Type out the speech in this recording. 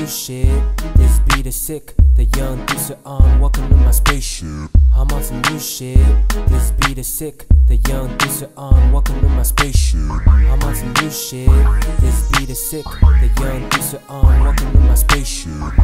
shit. This beat is sick, the young deuce are on. Welcome to my spaceship. I'm on some new shit. This beat is sick, the young deuce are on. Welcome to my spaceship. I'm on some new shit. This beat is sick, the young deuce are on. Welcome to my spaceship.